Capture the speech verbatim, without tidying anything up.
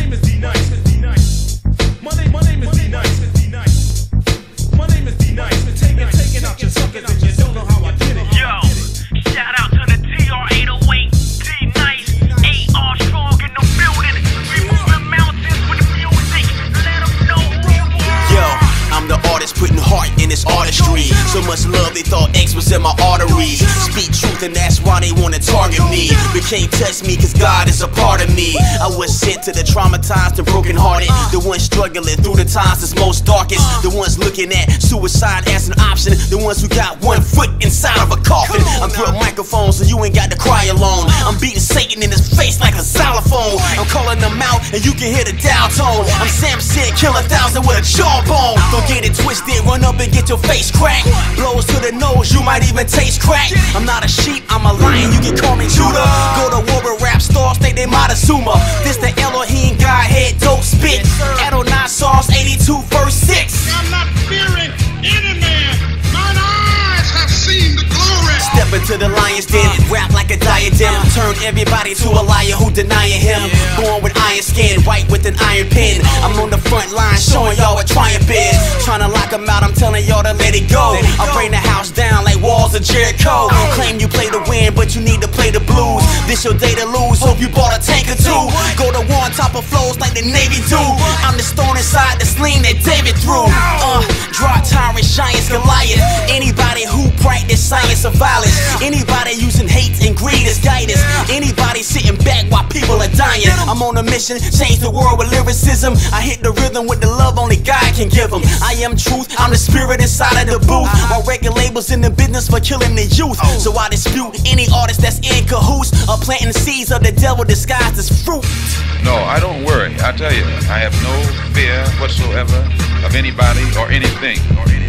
name is D Nice. My name, my name is D Nice. My name is D Nice. Taking, taking out your suckers and you don't know how I get it. Yo, shout out to the T R eight oh eight, D Nice, eight Armstrong in the building. We moving mountains with the music. Let them know who you are. Yo, I'm the artist putting heart in this artistry. So much love they thought X was in my arteries. Speak truth and that's why they wanna target me. But can't touch me cause God is a part of me. I was sent to the traumatized and broken hearted, the ones struggling through the times that's most darkest, the ones looking at suicide as an option, the ones who got one foot inside of a coffin. I'm through a microphone so you ain't got to cry alone. I'm beating Satan in his face like a xylophone. I'm calling them out and you can hear the dial tone. I'm Sam said kill a thousand with a jawbone. Don't get it twisted, run up and get your face cracked. Blows to the nose, you might even taste crack. I'm not a sheep, I'm a lion, you can call me Judah. Go to war with rap stars, think they Montezuma. This the Elohim Godhead, dope spit. Adonai Psalms eighty-two verse six. I'm not fearing any man. Mine eyes have seen the glory. Step into the lion's den, rap like a diadem. Turn everybody to a liar who denying him. Born with iron skin, white with an iron pen. I'm on the front line showing y'all what triumph is. Trying to lock them out, I'm telling y'all to let it go. I'll bring the house down like walls of Jericho. Claim you play the win, but you need to play the blues. This your day to lose, hope you bought a tank or two. Go to war on top of flows like the Navy do. I'm the stone inside the sling that David threw. Uh, draw tyrant, giants, Goliath. Anybody who practice science of violence. Anybody using hate and greed as guidance. Anybody sitting back while people are dying. I'm on a mission, change the world with lyricism. I hit the rhythm with the love only God can give them. I am truth, I'm the spirit inside of the booth. While record labels in the business for killing the youth. So I dispute any artist that's in cahoots or planting seeds of the devil disguised as fruit. No, I don't worry. I tell you, I have no fear whatsoever of anybody or anything. Or anything.